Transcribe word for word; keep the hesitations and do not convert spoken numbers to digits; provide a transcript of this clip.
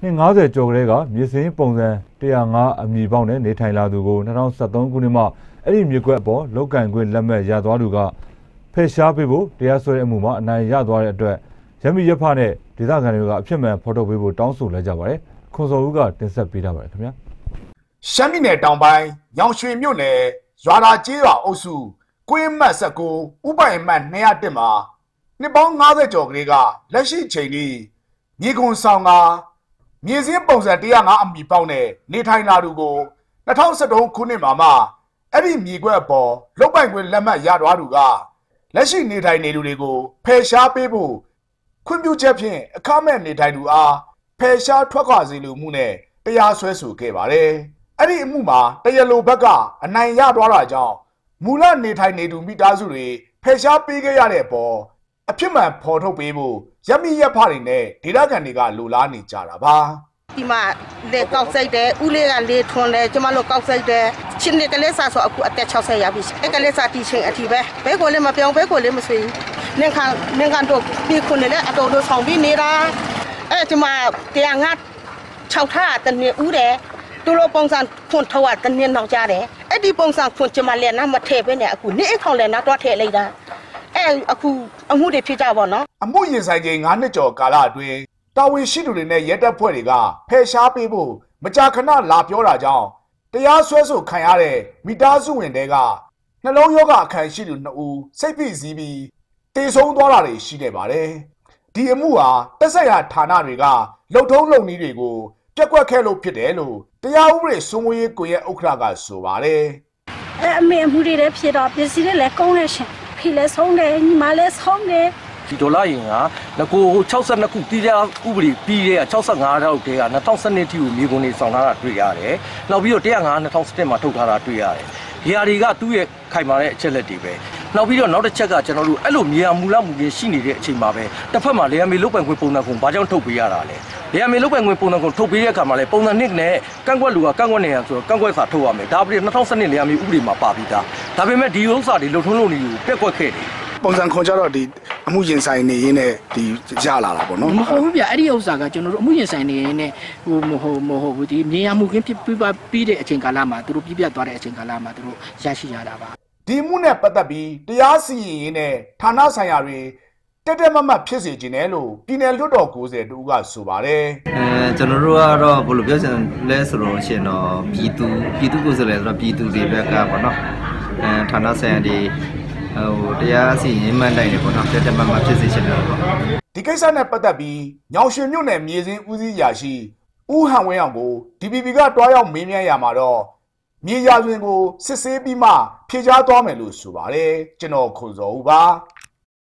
နှစ်၅၀ကျော်ကလေးကမြေစင်းပုံစံတစ်ရာငါးအမည်ပေါက်နဲ့နေထိုင်လာသူကို၂၀၁၃ခုနှစ်မှာအဲ့ဒီမြေကွက်အပေါ်လောက်ကန်ခွင့်လက်မှတ်ရသွားသူကဖယ်ရှားပေးဖို့တရားစွဲတဲ့အမှုမှာအနိုင်ရသွားတဲ့အတွက်ရမီရဖနဲ့ဒေသခံတွေကအဖြစ်မှန်ဖော်ထုတ်ပေးဖို့တောင်းဆိုလိုက်ကြပါတယ်ခွန်စောဦးကတင်ဆက်ပေးထားပါတယ်ခင်ဗျာရှမ်းပြည်နယ်တောင်ပိုင်းညောင်ရွှေမြို့နယ်ရွာသာကျေးရွာအုပ်စုကွင်းမတ်၁၉ဥပိုင်မှတ်၂၀၁မှာနှစ်ပေါင်း၅၀ကျော်ကလေးကလက်ရှိချိန်ထိမြေကွန်ဆောင်ကမြေစင်းပုံစံတစ်ရာငါးအမည်ပေါက်နဲ့နေထိုင်လာသူကို၂၀၁၃ခုနှစ်မှာမှအဲ့ဒီမြေကွက်အပေါ်လုတ်ပိုင်ခွင့်လက်မှတ်ရသွားသူကလက်ရှိနေထိုင်နေသူတွေကိုဖယ်ရှားပေးဖို့ခွင့်ပြုချက်ဖြင့်အခမဲ့နေထိုင်သူအားဖယ်ရှားထွက်ခွာစေလိုမှုနဲ့တရားစွဲဆိုခဲ့ပါတယ်။အဲ့ဒီအမှုမှာတရားလိုဘက်ကအနိုင်ရသွားတာကြောင့်မူလနေထိုင်နေသူမိသားစုတွေဖယ်ရှားပေးခဲ့ရတဲ့အပေါ်အဖြစ်မှန်ဖော်ထုတ်ပေးဖို့ရမီရဖတွေနဲ့ဒေသခံတွေကလိုလားနေကြတာပါဒီမှာလေကောက်ဆိုင်တယ်ဦးလေးကလေထွန်းတယ်ကျမတို့ကောက်ဆိုင်တယ်ချင်းနေကလေးစားဆိုအခုအသက်၆၀ရပြီအဲ့ကလေးစားတီချင်းအထီပဲဘဲကိုလည်းမပြောင်းဘဲကိုလည်းမဆွေးနင်ခံနင်ကန်တို့ဒီခုနေလေအတော်တို့ဆောင်ပြီးနေတာအဲ့ကျမတရားငါ၆ထားတနေဦးတယ်သူတို့ပုံစံဖွင့်ထောက်တနေနောက်ကြတယ်အဲ့ဒီပုံစံဖွင့်ကျမလည်းနားမထည့်ပဲနဲ့အခုနေအခါလည်းနားတော့ထည့်လိုက်တာအဲ့အခုအမှုတွေဖြစ်ကြပါတော့အမှုရင်ဆိုင်ချိန်၅နှစ်ကျော်ကာလအတွင်းတာဝန်ရှိသူတွေနဲ့ရဲတပ်ဖွဲ့တွေကဖယ်ရှားပေးဖို့မကြာခဏလာပြောတာကြောင့်တရားစွဲဆိုခံရတဲ့မိသားစုဝင်တွေကနှလုံးရောဂါအခမ်းရှိသူနှစ်ဦးစိတ်ဖိစီးပြီးတေဆုံးသွားတာတွေရှိနေပါတယ်။ဒီအမှုဟာတက်ဆက်ရာဌာနတွေကလှုပ်ထုံးလုပ်နည်းတွေကိုပြက်ကွက်ခဲ့လို့ဖြစ်တယ်လို့တရားဥပဒေစိုးမိုးရေးကိုရဲ့ဥက္ကဋ္ဌကဆိုပါတယ်။အဲအမေအမှုတွေလည်းဖြစ်တော့ပစ္စည်းတွေလည်းကောင်းနေရှင်ဖိလည်းဆုံးတယ်ညီမလည်းဆုံးတယ်ဒီဒေါ်လာရင်ကငကို၆၂ခုတီးတဲ့ဥပဒေပြီးတဲ့၆၅တောက်တည်းက၂၀၁၂ထိကိုမြေကုန်တွေဆောင်ထားတာတွေ့ရတယ်။နောက်ပြီးတော့တစ်ရာငါး၂၀၁၁မှာထုတ်ထားတာတွေ့ရတယ်။ဒီဟာတွေကသူ့ရဲ့ခိုင်မာတဲ့အချက်လက်တွေပဲ။နောက်ပြီးတော့နောက်တစ်ချက်ကကျွန်တော်တို့အဲ့လိုမြေယာမူလမူရင်းရှိနေတဲ့အချိန်မှာပဲတစ်ဖက်မှာလေယာဉ်မေလုတ်ပိုင်ခွင့်ပုံစံကုန်ဘာကြောင့်ထုတ်ပေးရတာလဲ။လေယာဉ်မေလုတ်ပိုင်ခွင့်ပုံစံကုန်ထုတ်ပေးတဲ့အခါမှာလေပုံစံနှစ်နဲ့ကန့်ကွက်လူကကန့်ကွက်နေရဆိုတော့ကန့်ကွက်စာထုတ်ရမယ်။ဒါပြီး၂၀၁၂လေယာဉ်မေဥပဒေမှာပါပြီးသား။ဒါပေမဲ့ဒီဥစ္စာတွေလှုပ်ထုံးလို့နေကိုပြက်ကွက်ခဲ့တယ်ပုံစံခွန်ကြတော့ဒီအမှုရင်ဆိုင်နေရင်းနဲ့ဒီရလာတာပေါ့နော်မဟုတ်ဘူးဗျအဲ့ဒီဥစ္စာကကျွန်တော်တို့အမှုရင်ဆိုင်နေရင်းနဲ့ဟိုမဟုတ်မဟုတ်ဘူးဒီမြေယာမှုကင်းဖြစ်ပြီးပြီးတဲ့အချိန်ကာလမှာသူတို့ပြပြသွားတဲ့အချိန်ကာလမှာသူတို့ရရှိရတာပါဒီမှုနဲ့ပတ်သက်ပြီးတရားစီရင်ရေးနဲ့ဌာနဆိုင်ရာတွေတက်တက်မတ်မတ်ဖြစ်စေခြင်းနဲ့လို့ပြည်နယ်လွှတ်တော်ကိုယ်စားတူကဆိုပါတယ်အဲကျွန်တော်တို့ကတော့ဘယ်လိုပြောချင်လဲဆိုတော့ရှင်တော့ပြည်သူပြည်သူကိုယ်စားလှယ်ဆိုတော့ပြည်သူတွေဘက်ကပေါ့နော်အဲဌာနဆိုင်ရာတွေဟိုတရားစီရင်မှန်းတိုင်းနေပေါ့နော်တက်တက်မတ်မတ်ဖြစ်စေချင်တယ်ပေါ့ဒီကိစ္စနဲ့ပတ်သက်ပြီးညောင်ရွှေမြို့နယ်မြေစင်းဦးစီးရာရှိဦးဟန်ဝင်းအောင်ကို ဒီ ပီ ပီ ကတွားရောက်မေးမြန်းရမှာတော့မြေယာတွင်ကိုစစ်ဆေးပြီးမှဖြေကြားသွားမယ်လို့ဆိုပါတယ်ကျွန်တော်ခွန်စောဦးပါ